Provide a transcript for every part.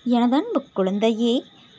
எனதன்பு குழந்தையே,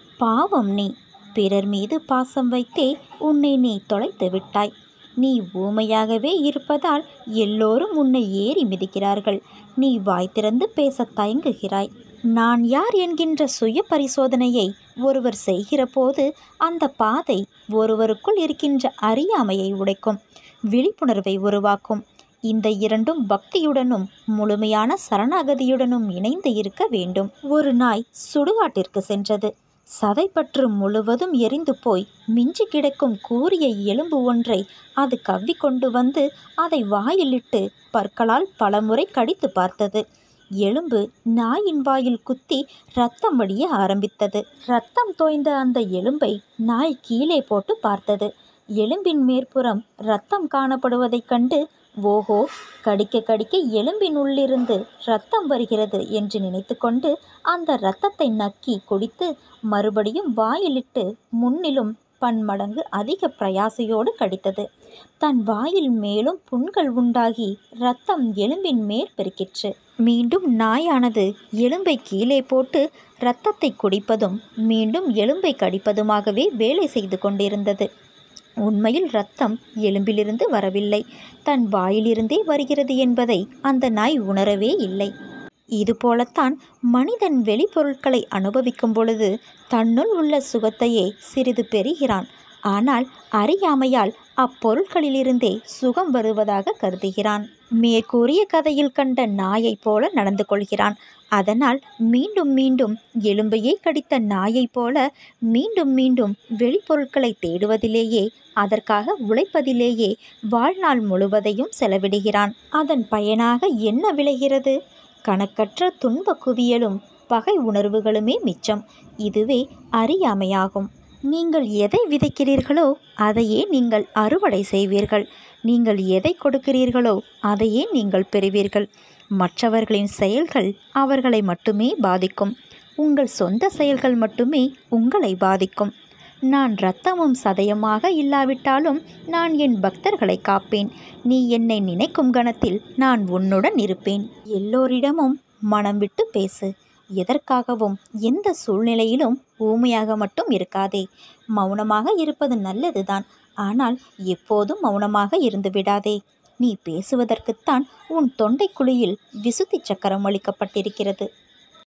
பாவம் நீ! பிறர் மீது பாசம் வைத்தே உன்னை நீ தொலைத்து விட்டாய். நீ ஊமையாகவே இருப்பதால் எல்லோரும் உன்னை ஏறி மிதிக்கிறார்கள். நீ வாய் திறந்து பேச தயங்குகிறாய். நான் யார் என்கின்ற சுய பரிசோதனையை ஒருவர் செய்கிற போது அந்த பாதை ஒருவருக்குள் இருக்கின்ற அறியாமையை உடைக்கும், விழிப்புணர்வை உருவாக்கும். இந்த இரண்டும் பக்தியுடனும் முழுமையான சரணாகதியுடனும் இணைந்து இருக்க வேண்டும். ஒரு நாய் சுடுகாட்டிற்கு சென்றது. சதைப்பற்று முழுவதும் எரிந்து போய் மிஞ்சி கிடக்கும் கூரிய எலும்பு ஒன்றை அது கவ்விக்கொண்டு வந்து அதை வாயிலிட்டு பற்களால் பலமுறை கடித்து பார்த்தது. எலும்பு நாயின் வாயில் குத்தி இரத்தம் வடிய ஆரம்பித்தது. இரத்தம் தோய்ந்த அந்த எலும்பை நாய் கீழே போட்டு பார்த்தது. எலும்பின் மேற்புறம் இரத்தம் காணப்படுவதைக் கண்டு, ஓஹோ, கடிக்க கடிக்க எலும்பின் உள்ளிருந்து இரத்தம் வருகிறது என்று நினைத்து கொண்டு அந்த இரத்தத்தை நக்கி குடித்து மறுபடியும் வாயிலிட்டு முன்னிலும் பன்மடங்கு அதிக பிரயாசையோடு கடித்தது. தன் வாயில் மேலும் புண்கள் உண்டாகி இரத்தம் எலும்பின் மேல் பெருக்கிற்று. மீண்டும் நாயானது எலும்பை கீழே போட்டு இரத்தத்தை குடிப்பதும் மீண்டும் எலும்பை கடிப்பதுமாகவே வேலை செய்து கொண்டிருந்தது. உண்மையில் இரத்தம் எலும்பிலிருந்து வரவில்லை, தன் வாயிலிருந்தே வருகிறது என்பதை அந்த நாய் உணரவே இல்லை. இதுபோலத்தான் மனிதன் வெளிப்பொருட்களை அனுபவிக்கும் பொழுது தன்னுள் உள்ள சுகத்தையே சிறிது பெறுகிறான். ஆனால் அறியாமையால் அப்பொருட்களிலிருந்தே சுகம் வருவதாக கருதுகிறான். மேற்கூறிய கதையில் கண்ட நாயைப் போல நடந்து கொள்கிறான். அதனால் மீண்டும் மீண்டும் எலும்பையே கடித்த நாயைப் போல மீண்டும் மீண்டும் வெளிப்பொருட்களை தேடுவதிலேயே, அதற்காக உழைப்பதிலேயே வாழ்நாள் முழுவதையும் செலவிடுகிறான். அதன் பயனாக என்ன விளைகிறது? கணக்கற்ற துன்ப குவியலும் பகை உணர்வுகளுமே மிச்சம். இதுவே அறியாமையாகும். நீங்கள் எதை விதைக்கிறீர்களோ அதையே நீங்கள் அறுவடை செய்வீர்கள். நீங்கள் எதை கொடுக்கிறீர்களோ அதையே நீங்கள் பெறுவீர்கள். மற்றவர்களின் செயல்கள் அவர்களை மட்டுமே பாதிக்கும். உங்கள் சொந்த செயல்கள் மட்டுமே உங்களை பாதிக்கும். நான் இரத்தமும் சதயமாக இல்லாவிட்டாலும் நான் என் பக்தர்களை காப்பேன். நீ என்னை நினைக்கும் கணத்தில் நான் உன்னுடன் இருப்பேன். எல்லோரிடமும் மனம் விட்டு பேசு. எதற்காகவும் எந்த சூழ்நிலையிலும் ஊமையாக மட்டும் இருக்காதே. மௌனமாக இருப்பது நல்லதுதான். ஆனால் எப்போதும் மௌனமாக இருந்து விடாதே. நீ பேசுவதற்குத்தான் உன் தொண்டைக்குழியில் விசுத்தி சக்கரம் அளிக்கப்பட்டிருக்கிறது.